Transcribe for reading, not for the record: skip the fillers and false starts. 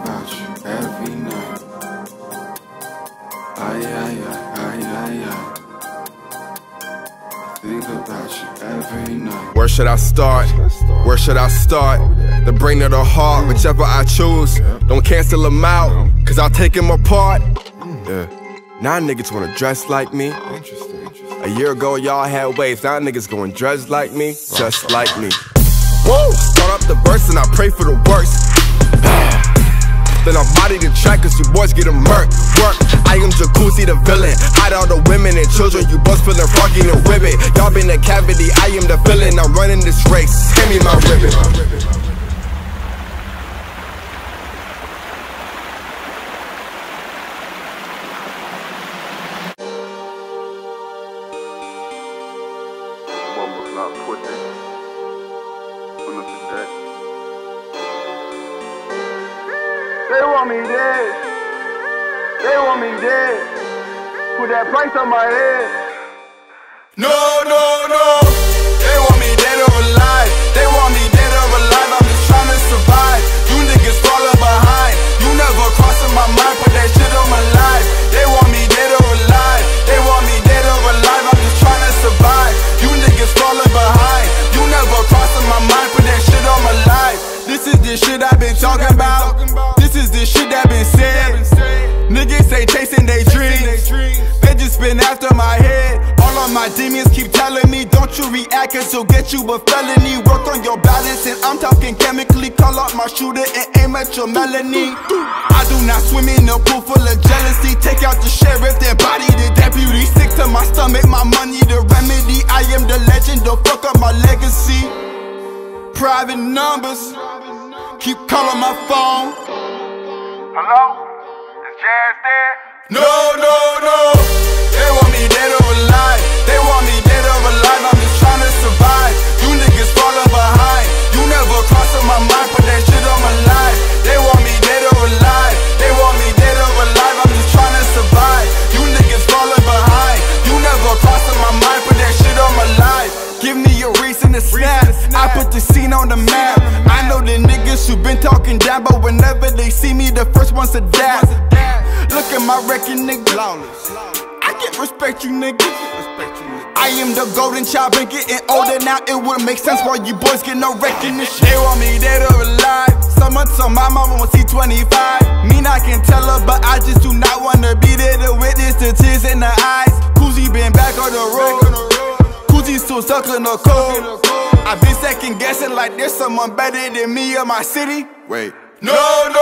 about you every night. Ay, ay, ay, ay, ay. Think about you every night. Where should I start? Where should I start? The brain or the heart, whichever I choose. Don't cancel them out, cause I'll take them apart. Yeah. Now niggas wanna dress like me. A year ago y'all had waves, now niggas going dressed like me, just like me. Whoa! Start up the verse and I pray for the worst. Then I body the track cause you boys get a murk. Work, I am Jacuzzi the villain. Hide all the women and children, you boys feeling froggy and ribbit. Y'all been a cavity, I am the villain. I'm running this race, hand me my ribbon. They want me dead. They want me dead. Put that price on my head. No, no, no. They want me dead or alive. They want me dead or alive. I'm just trying to survive. You niggas falling behind. You never crossing my mind. Put that shit on my life. They want me dead or alive. They want me dead or alive. I'm just trying to survive. You niggas falling behind. You never crossing my mind. Put that shit on my life. This is the shit I've been talking about. This is the shit that been said. Niggas say chasing they dreams. They just been after my head. All of my demons keep telling me, don't you react, cause you'll get you a felony. Work on your balance and I'm talking chemically. Call out my shooter and aim at your melanie. I do not swim in a pool full of jealousy. Take out the sheriff, then body the deputy. Stick to my stomach, my money the remedy. I am the legend, don't fuck up my legacy. Private numbers keep calling my phone. Hello? Is Jazz there? No, no, no. They want me dead or alive. They want me dead or alive. I'm just trying to survive. You niggas falling behind. You never crossing my mind. Put that shit on my life. They want me dead or alive. They want me dead or alive. I'm just trying to survive. You niggas falling behind. You never crossing my mind. Put that shit on my life. Give me a reason to snap. I put the scene on the map. I know the niggas who been talking down, but whenever they see me, the first ones to adapt. Look at my record, nigga. I can respect you, nigga. I am the golden child, been getting older now. It wouldn't make sense why you boys get no recognition. They want me dead or alive. Someone told my mama won't see 25. Mean I can tell her, but I just do not wanna be there to witness the tears in her eyes. Kuzi been back on the road. Kuzi's still stuck in the cold. I've been second guessing like there's someone better than me in my city. Wait. No, no.